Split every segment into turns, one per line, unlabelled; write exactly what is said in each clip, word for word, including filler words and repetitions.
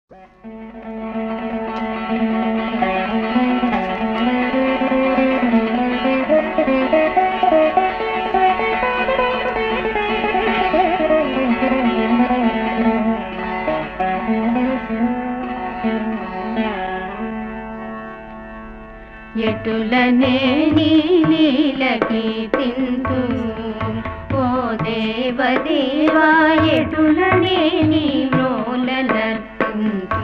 ఎటులనే నీలకి తింటూ ఓ దేవదేవా ఎటులనే నీ మ్రోలనర్తింతూ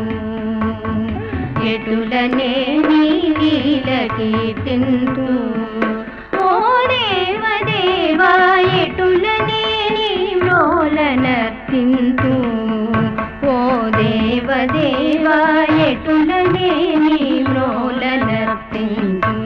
ఎటులనే నీలకి తింటూ ఓ దేవదేవా ఎటులనే నీ మ్రోలనర్తింతూ ఓ దేవదేవా ఎటులనే నీ మ్రోలనర్తింతూ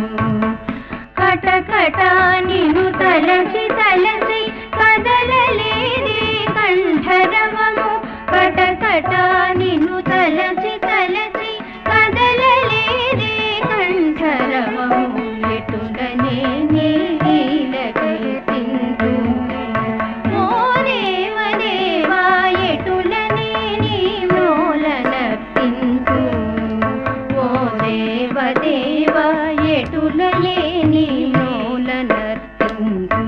కటకట నిను తలచి తలచి కదలలేదే కంఠరవము కటకట నిను తలచి తలచి కదలలేదే కంఠరవము ఎటులనే నీలకి తింటూ ఓ దేవదేవా ఎటులనే నీ మ్రోలనర్తింతూ ఓ దేవదేవా ఎటులనే నీ మ్రోలనర్తింతూ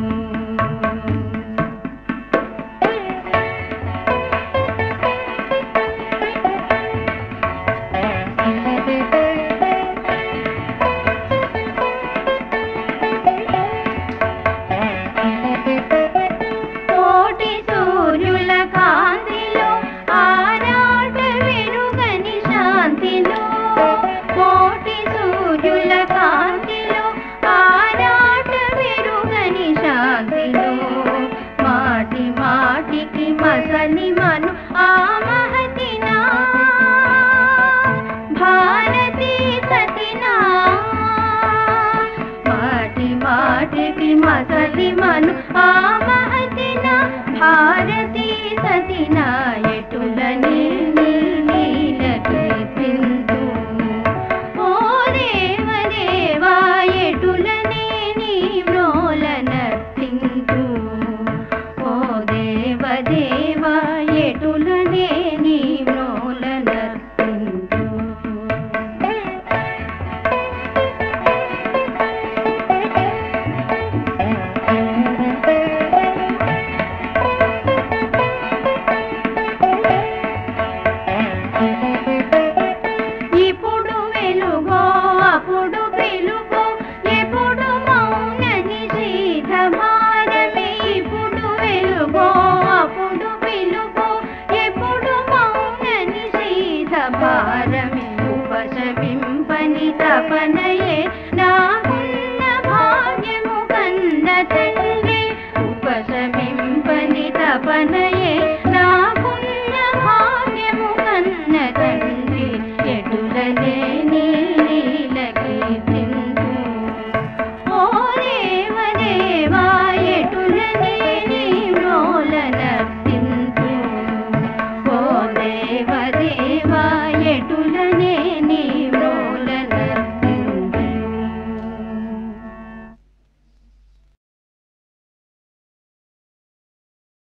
కోటి సూర్యుల కాంతిలో ఆరాట వెరుగని శాంతిలో కోటి సూర్యుల కాంతిలో ఆరాట వెరుగని శాంతిలో మాటి మాటికి మసలి మను ఆ మహతినా భారతీ సతినా మాటి మాటికి మసలి మను ఆ మహతినా భారతీ సతినా ఎటులనే నీలకి తింటూ ఓ దేవదేవా ఎటులనే నీ మ్రోలనర్తింతూ ఓ దేవదేవా ఎటులనే నీ మ్రోలనర్తింతూ ఇప్పుడు వెలుగో అప్పుడు పిలుగో ఎప్పుడు మౌన నిషేధ భారమే ఇప్పుడు వెలుగో అప్పుడు పిలుగో ఎప్పుడు మౌన నిషేధ భారమే ఉపశమింపని తపనయే